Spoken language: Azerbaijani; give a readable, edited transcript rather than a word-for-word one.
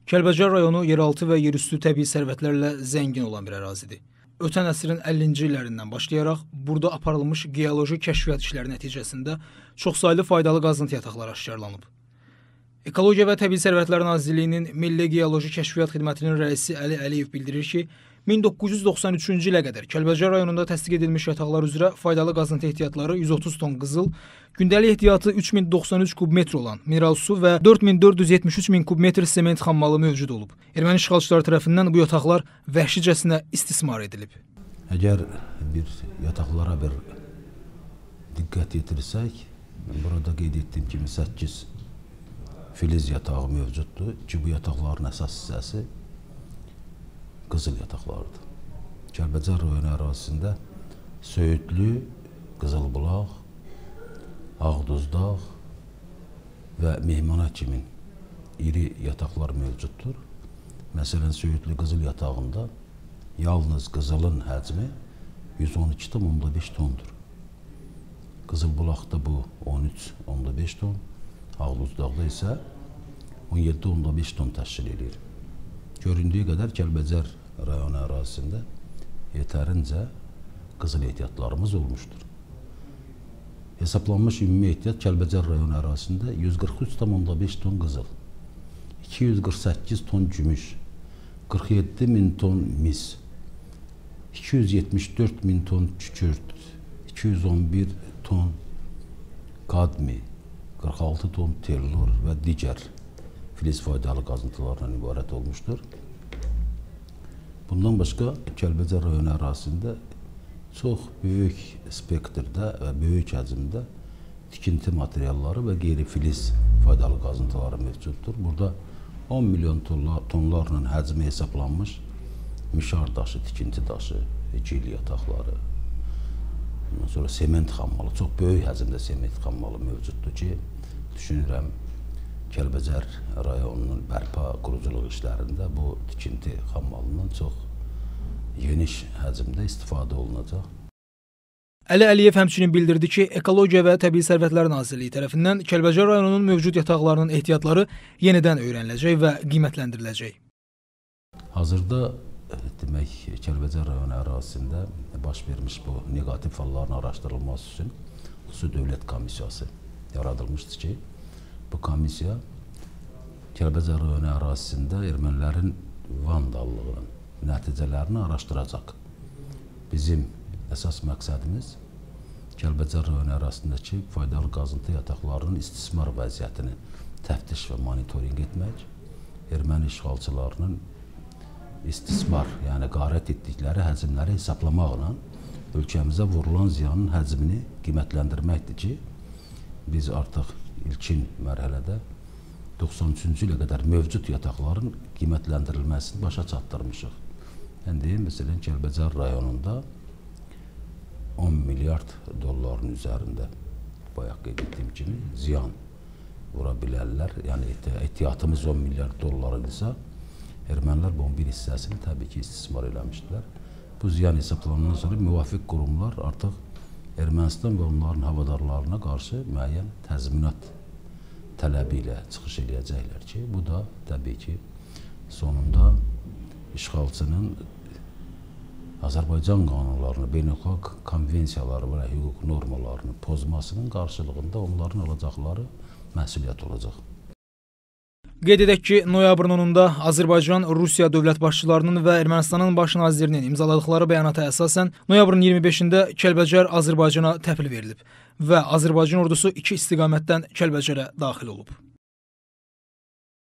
Kəlbəcər rayonu yeraltı və yerüstü təbii sərvətlərlə zəngin olan bir ərazidir. Ötən əsrin 50-ci illərindən başlayaraq burada aparılmış geoloji kəşfiyyat işləri nəticəsində çoxsaylı faydalı qazıntı yataqları aşkarlanıb. Ekologiya və Təbii Sərvətlər Nazirliyinin Milli Geoloji Kəşfiyyat Xidmətinin rəisi Əli Əliyev bildirir ki, 1993-cü ilə qədər Kəlbəcər rayonunda təsdiq edilmiş yataqlar üzrə faydalı qazıntı ehtiyatları 130 ton qızıl, gündəlik ehtiyatı 3093 kubmetr olan mineral su və 4473 min kubmetr sement xammalı mövcud olub. Erməni işğalçıları tərəfindən bu yataqlar vəhşicəsinə istismar edilib. Əgər bir yataqlara bir diqqət yetirsək, burada qeyd etdiyim kimi 8 filiz yatağı mövcuddur ki, bu yataqların əsas hissəsi qızıl yataqlarıdır. Kəlbəcər rayonu ərazisində Söyüdlü, Qızılbulaq, Ağduzdağ və Mehmana kimi iri yataqlar mövcuddur. Məsələn, Söyüdlü qızıl yatağında yalnız qızılın həcmi 112,5 tondur. Qızılbulaqda bu 13,5 ton, Ağduzdağda isə 17,5 ton təşkil edir. Göründüyü qədər Kəlbəcər rayonu ərazisində yetərincə qızıl ehtiyatlarımız olmuşdur. Hesablanmış ümumi ehtiyat Kəlbəcər rayonu ərazisində 143,5 ton qızıl, 248 ton gümüş, 47 min ton mis, 274 min ton kükürt, 211 ton kadmi, 46 ton tellur və digər filiz faydalı qazıntılarla ibarət olmuşdur. Bundan başqa Kəlbəcər rayonu ərazisində çox böyük spektrdə və böyük həcmdə tikinti materialları və qeyri-filiz faydalı qazıntıları mövcuddur. Burada 10 milyon tonlarla həcmi hesablanmış mişar daşı, tikinti daşı, gil yataqları, ondan sonra sement xammalı, çox böyük həcmdə sement xammalı mövcuddur ki, düşünürəm Kəlbəcər rayonunun bərpa, quruculuq işlərində bu tikinti xammalından çox geniş həcmdə istifadə olunacaq. Əli Əliyev həmçinin bildirdi ki, Ekologiya və Təbii Sərvətlər Nazirliyi tərəfindən Kəlbəcər rayonunun mövcud yataqlarının ehtiyatları yenidən öyrəniləcək və qiymətləndiriləcək. Hazırda demək, Kəlbəcər rayonu ərazisində baş vermiş bu negativ halların araşdırılması üçün xüsusi dövlət komissiyası yaradılmışdır ki, bu komissiya Kəlbəcər rayonu ərazisində ermənilərin vandallığının nəticələrini araşdıracaq. Bizim əsas məqsədimiz Kəlbəcər rayonu ərazisindəki faydalı qazıntı yataqlarının istismar vəziyyətini təftiş və monitorinq etmək, erməni işğalçılarının istismar, yəni qarət etdikləri həcmləri hesablamaqla ölkəmizə vurulan ziyanın həcmini qiymətləndirməkdir ki, biz artıq ilkin mərhələdə 93-cü ilə qədər mövcud yataqların qiymətləndirilməsini başa çatdırmışıq. İndi, məsələn, Kəlbəcər rayonunda 10 milyard dolların üzərində, bayaq qeyd etdiyim kimi, ziyan vura bilərlər. Yəni, ehtiyatımız 10 milyard dollar idisə, ermənilər bunun bir hissəsini təbii ki, istismar eləmişdilər. Bu ziyan hesablanandan sonra müvafiq qurumlar artıq Ermənistan və onların havadarlarına qarşı müəyyən təzminat tələbi ilə çıxış eləyəcəklər ki, bu da təbii ki, sonunda işğalçının Azərbaycan qanunlarını, beynəlxalq konvensiyaları və hüquq normalarını pozmasının qarşılığında onların alacaqları məsuliyyət olacaq. Qeyd edək ki, noyabrın 10-da Azərbaycan, Rusiya dövlət başçılarının və Ermənistanın baş nazirinin imzaladıqları bəyanata əsasən noyabrın 25-də Kəlbəcər Azərbaycana təhvil verilib və Azərbaycan ordusu 2 istiqamətdən Kəlbəcərə daxil olub.